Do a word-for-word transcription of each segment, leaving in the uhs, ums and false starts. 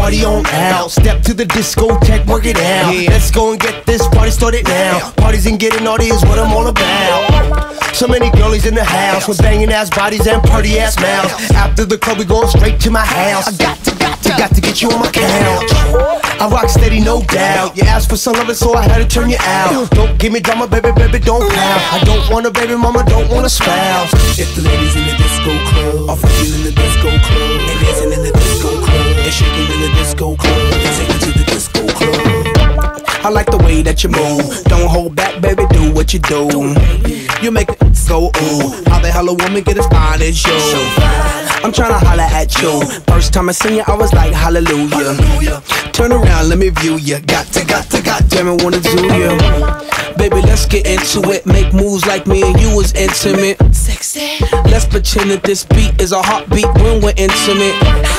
party on out. Step to the discotheque, work it out. Yeah. Let's go and get this party started now. Parties and getting naughty is what I'm all about. So many girlies in the house with banging ass bodies and pretty ass mouths. After the club, we going straight to my house. I got to, got to, got to get you on my couch. I rock steady, no doubt. You asked for some loving, so I had to turn you out. Don't give me drama, baby, baby, don't pout. I don't want a baby mama, don't want a spouse. If the ladies in the disco club are fucking in the disco club and dancing in the disco club and shaking in the disco club and taking to the disco club. I like the way that you move. Don't hold back, baby, do what you do. You make it go ooh. How the hell a woman get as fine as you? I'm tryna holla at you. First time I seen you, I was like hallelujah. Turn around, let me view you. Got to, got to, goddamn it, wanna do you. Baby, let's get into it. Make moves like me and you was intimate. Sexy. Let's pretend that this beat is a heartbeat when we're intimate.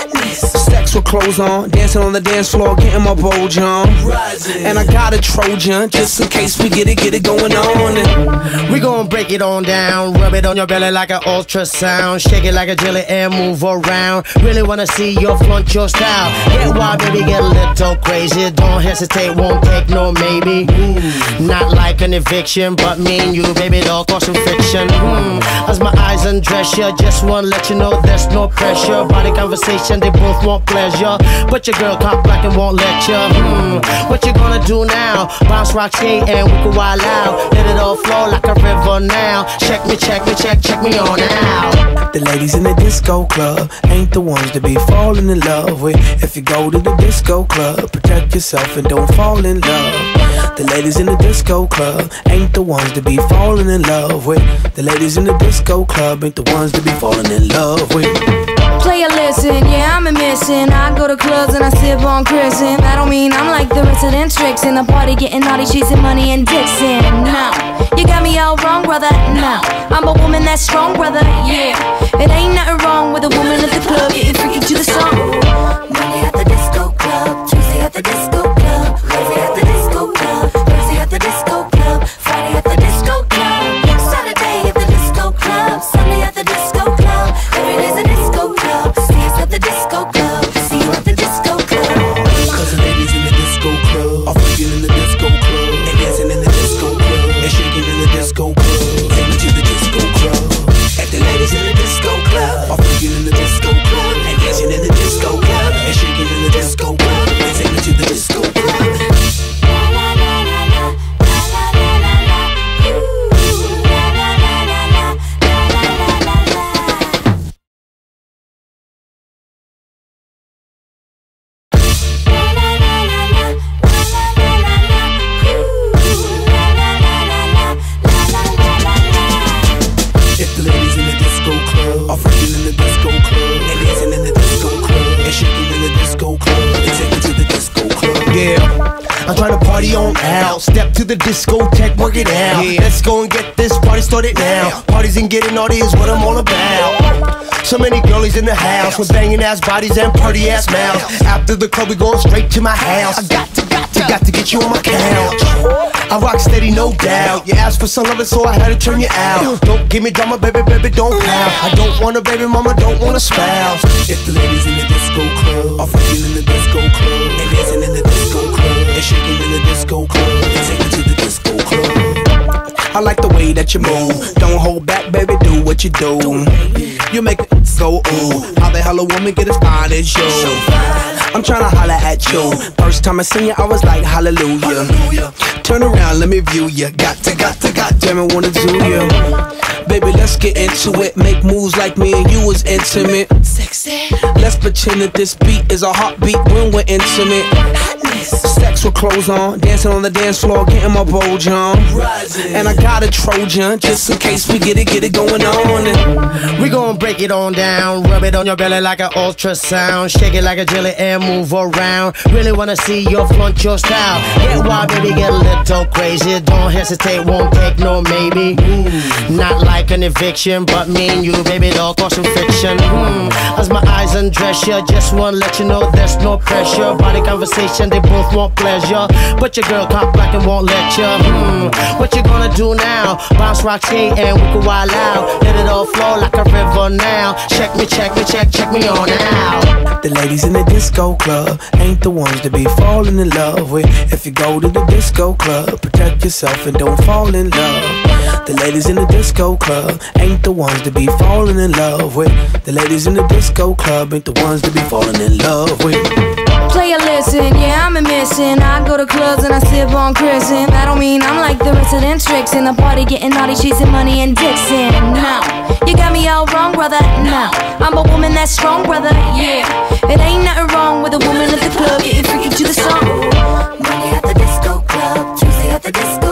Sex with clothes on, dancing on the dance floor, getting my bulge on. And I got a Trojan, just in case we get it, get it going on. We gon' break it on down, rub it on your belly like an ultrasound, shake it like a jelly and move around. Really wanna see you flaunt your style. Get wild, baby, get a little crazy. Don't hesitate, won't take no maybe. Mm. Not like an eviction, but me and you, baby, don't cause some friction. Mm. As my eyes undress you, just wanna let you know there's no pressure. Body conversation, they both want pleasure, but your girl cock black and won't let you. Mm. What you gonna do now? Bounce, rock, skate, and we can wild out. Let it all flow like a river now. Check me, check me, check, check me on out. The ladies in the disco club ain't the ones to be falling in love with. If you go to the disco club, protect yourself and don't fall in love. The ladies in the disco club ain't the ones to be falling in love with. The ladies in the disco club ain't the ones to be falling in love with. Play a listen, yeah, I'm a missing. I go to clubs and I sip on Chrisin. That don't mean I'm like the resident tricks in the party, getting naughty, chasing money and Dixon. No, you got me all wrong, brother. No, I'm a woman that's strong, brother. Yeah, it ain't nothing wrong with a woman at the club getting freaky to the song. Monday at the disco club, Tuesday at the disco club, Wednesday at the disco club, Thursday at the disco club, Friday at the disco club, Saturday at the disco club, Sunday at the disco club, every day's a disco club. See us at the disco club, see you at the disco club. Cause the ladies in the disco club are fucking in the disco club and dancing in the disco club and shaking in the disco club. Take me to the disco club. If the ladies in the disco club are fucking in the disco club and dancing in the disco club and shaking in the disco club, take me to the disco club. I'm trying to party on out. Step to the discotheque, work it out. Yeah. Let's go and get this party started now. Parties and getting naughty is what I'm all about. So many girlies in the house with banging ass bodies and pretty ass mouths. After the club, we going straight to my house. I got to, got to, got to get you on my couch. I rock steady, no doubt. You asked for some loving, so I had to turn you out. Don't give me drama, baby, baby, don't pout. I don't want a baby mama, don't want a spouse. If the ladies in the disco club are fucking in the disco club and dancing in the disco club and shaking in the disco club and taking to the disco club. I like the way that you move. Don't hold back, baby, do what you do. You make it go ooh. How the hell a woman get as fine as you? I'm tryna holla at you. First time I seen you, I was like hallelujah. Turn around, let me view you. Got to, got to, goddamn it, wanna do you. Baby, let's get into it. Make moves like me and you was intimate. Sexy. Let's pretend that this beat is a heartbeat when we're intimate. Sex with clothes on, dancing on the dance floor, getting my bulge on. And I got a Trojan, just in case we get it, get it going on. We gon' break it on down, rub it on your belly like an ultrasound, shake it like a jelly and move around. Really wanna see you flaunt your style. Get wild, baby, get a little crazy. Don't hesitate, won't take no maybe. Mm. Not like an eviction, but me and you, baby, don't cause some friction. Mm. As my eyes and undress ya. Just wanna let you know there's no pressure. Body conversation, they both want pleasure. But your girl cock back and won't let ya. Hmm, what you gonna do now? Bounce, rock, skate, and we can wild out. Let it all flow like a river now. Check me, check me, check, check me on out. The ladies in the disco club ain't the ones to be falling in love with. If you go to the disco club, protect yourself and don't fall in love. The ladies in the disco club ain't the ones to be falling in love with. The ladies in the disco club ain't the ones to be falling in love with. Player listen, yeah, I'm a missing. I go to clubs and I sip on Chrisin. That don't mean I'm like the resident tricks in the party getting naughty, chasing money and Dixon. No, you got me all wrong, brother. No, I'm a woman that's strong, brother. Yeah, it ain't nothing wrong with a woman at the club getting freaky to the song. Monday at the disco club, Tuesday at the disco